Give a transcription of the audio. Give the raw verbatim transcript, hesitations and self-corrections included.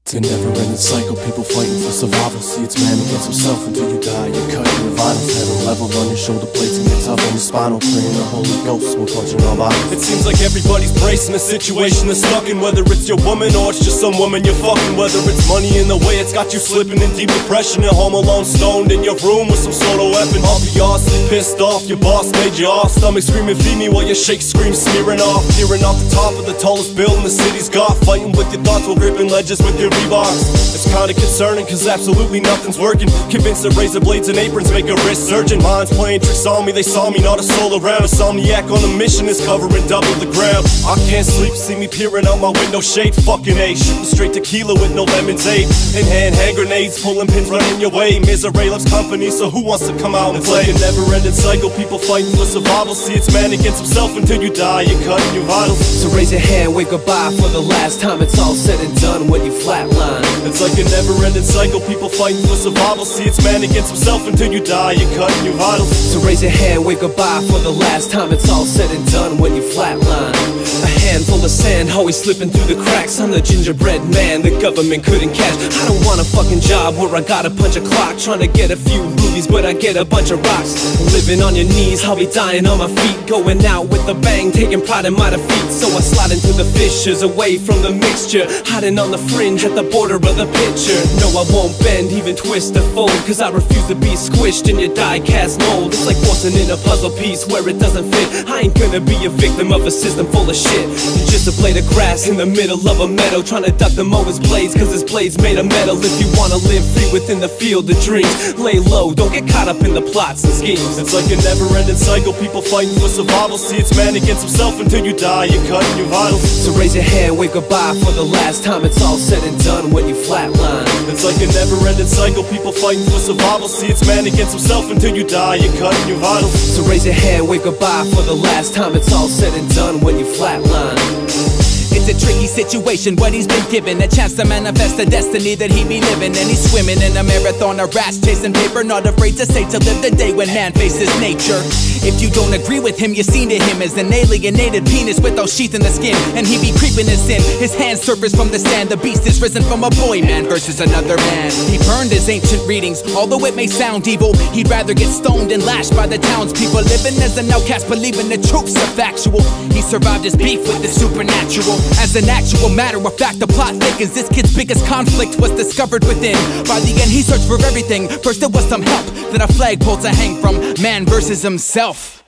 It's a never-ending cycle, people fighting for survival. See, it's man against himself until you die. You're cutting your vitals, head on level on your shoulder blades and get tough on your spinal. Praying the Holy Ghost will punch in our bodies. It seems like everybody's bracing a situation that's stuck in. Whether it's your woman or it's just some woman you're fucking. Whether it's money in the way, it's got you slipping in deep depression. At home alone, stoned in your room with some sort of weapon. Off your ass, pissed off, your boss made you off. Stomach screaming, feed me while your shake scream smearing off. Peering off the top of the tallest building the city's got. Fighting with your thoughts while gripping ledges with your Reeboks. It's kinda concerning, cause absolutely nothing's working. Convinced that razor blades and aprons make a wrist surgeon. Minds playing tricks on me, they saw me, not a soul around. Insomniac on a mission is covering double the ground. I can't sleep, see me peering out my window shade. Fucking A, shooting straight tequila with no lemonade. In hand, hand grenades, pulling pins running your way. Misery loves company, so who wants to come out and play? It's like a never-ending cycle, people fighting for survival. See, it's man against himself until you die, you're cutting your vitals. So raise your hand, wave goodbye for the last time. It's all said and done when you flatline. It's like a never-ending cycle, people fighting for survival. See, it's man against himself until you die, you're cutting your vitals. So raise your hand, wave goodbye for the last time. It's all said and done when you flatline. A handful of sand, always slipping through the cracks. I'm the gingerbread man the government couldn't catch. I don't want a fucking job where I gotta punch a clock. Trying to get a few rubies, but I get a bunch of rocks. Living on your knees, I'll be dying on my feet. Going out with a bang, taking pride in my defeat. So I slide into the fissures, away from the mixture. Hiding on the fringe, at the border of the picture. No, I won't bend, even twist or fold, cause I refuse to be squished in your die-cast mold. It's like forcing in a puzzle piece where it doesn't fit. I ain't gonna be a victim of a system full of shit. You're just a blade of grass in the middle of a meadow, trying to duck the mower's blades, cause his blade's made of metal. If you wanna live free within the field of dreams, lay low, don't get caught up in the plots and schemes. It's like a never-ending cycle, people fighting for survival. See, it's man against himself until you die, you're cutting your vitals. So raise your hand, wave goodbye for the last time. It's all said and done when you flatline. It's like a never-ending cycle, people fighting for survival. See, it's man against himself until you die, you're cutting your vitals. So raise your hand, wave goodbye for the last time. It's all said and done when you flatline. It's a tricky situation, what he's been given. A chance to manifest the destiny that he be living. And he's swimming in a marathon of rats, chasing paper. Not afraid to say, to live the day when man faces nature. If you don't agree with him, you're seen to him as an alienated penis without sheath in the skin. And he be creeping his sin, his hands surface from the sand. The beast is risen from a boy man versus another man. He burned his ancient readings, although it may sound evil. He'd rather get stoned and lashed by the townspeople. Living as an outcast, believing the truths are factual. He survived his beef with the supernatural. As an actual matter of fact, the plot thickens. This kid's biggest conflict was discovered within. By the end, he searched for everything. First, there was some help, then a flagpole to hang from. Man versus himself.